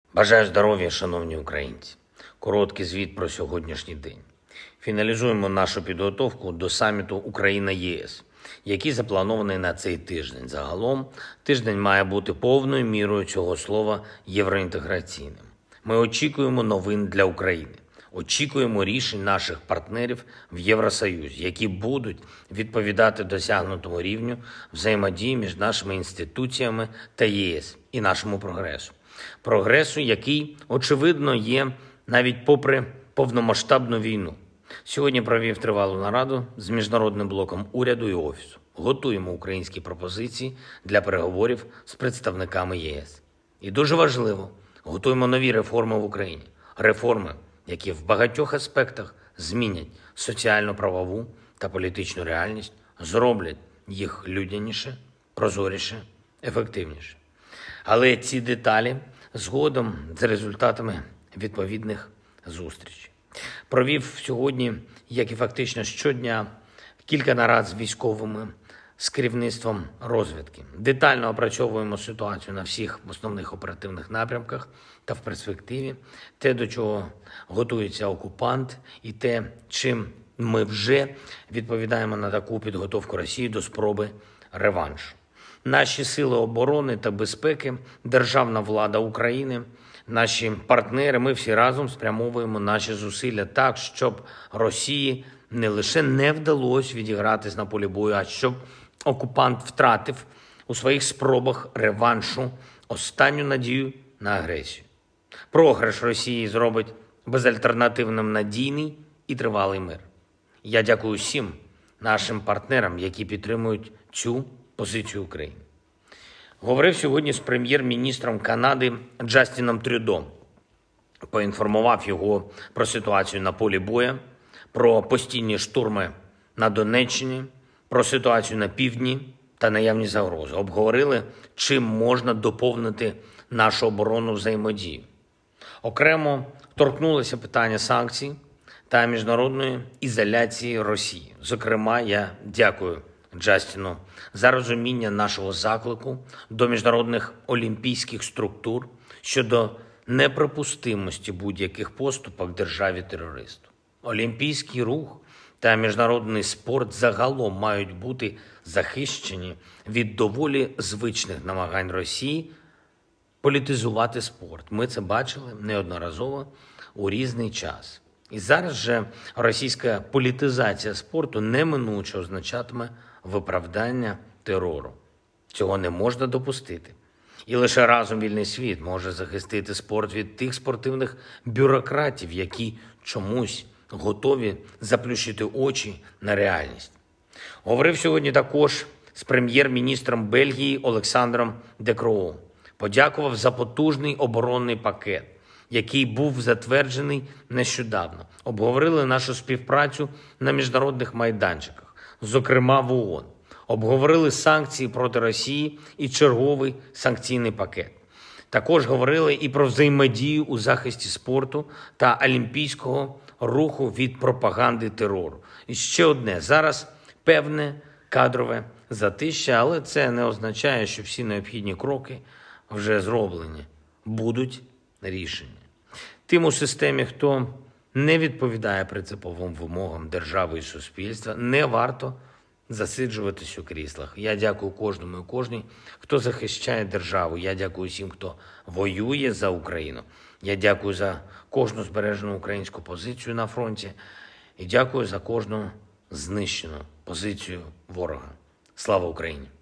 Бажаю здоров'я, шановні українці. Короткий звіт про сьогоднішній день. Фіналізуємо нашу підготовку до саміту Україна-ЄС, який запланований на цей тиждень. Загалом, тиждень має бути повною мірою цього слова євроінтеграційним. Ми очікуємо новин для України. Очікуємо рішень наших партнерів в Євросоюзі, які будуть відповідати досягнутому рівню взаємодії між нашими інституціями та ЄС і нашому прогресу. Прогресу, який, очевидно, є навіть попри повномасштабну війну. Сьогодні провів тривалу нараду з міжнародним блоком уряду і Офісу. Готуємо українські пропозиції для переговорів з представниками ЄС. І дуже важливо, готуємо нові реформи в Україні. Реформи, які в багатьох аспектах змінять соціально-правову та політичну реальність, зроблять їх людяніше, прозоріше, ефективніше. Але ці деталі згодом з результатами відповідних зустрічей. Провів сьогодні, як і фактично щодня, кілька нарад з військовими, з керівництвом розвідки. Детально опрацьовуємо ситуацію на всіх основних оперативних напрямках та в перспективі, те, до чого готується окупант, і те, чим ми вже відповідаємо на таку підготовку Росії до спроби реваншу. Наші сили оборони та безпеки, державна влада України, наші партнери, ми всі разом спрямовуємо наші зусилля так, щоб Росії не лише не вдалося відігратись на полі бою, а щоб окупант втратив у своїх спробах реваншу останню надію на агресію. Програш Росії зробить безальтернативним надійний і тривалий мир. Я дякую всім нашим партнерам, які підтримують цю позицію України. Говорив сьогодні з прем'єр-міністром Канади Джастіном Трюдо. Поінформував його про ситуацію на полі бою, про постійні штурми на Донеччині, про ситуацію на півдні та наявні загрози. Обговорили, чим можна доповнити нашу оборонну взаємодію. Окремо торкнулося питання санкцій та міжнародної ізоляції Росії. Зокрема, я дякую Джастіну за розуміння нашого заклику до міжнародних олімпійських структур щодо неприпустимості будь-яких поступок державі-терористу. Олімпійський рух та міжнародний спорт загалом мають бути захищені від доволі звичних намагань Росії політизувати спорт. Ми це бачили неодноразово у різний час. І зараз же російська політизація спорту неминуче означатиме виправдання терору. Цього не можна допустити. І лише разом вільний світ може захистити спорт від тих спортивних бюрократів, які чомусь готові заплющити очі на реальність. Говорив сьогодні також з прем'єр-міністром Бельгії Олександром Де Кроо. Подякував за потужний оборонний пакет, який був затверджений нещодавно. Обговорили нашу співпрацю на міжнародних майданчиках, зокрема в ООН. Обговорили санкції проти Росії і черговий санкційний пакет. Також говорили і про взаємодію у захисті спорту та олімпійського руху від пропаганди терору. І ще одне, зараз певне кадрове затища, але це не означає, що всі необхідні кроки вже зроблені, будуть рішення. Тим у системі, хто не відповідає принциповим вимогам держави і суспільства, не варто засиджуватись у кріслах. Я дякую кожному і кожній, хто захищає державу. Я дякую всім, хто воює за Україну. Я дякую за кожну збережену українську позицію на фронті. І дякую за кожну знищену позицію ворога. Слава Україні!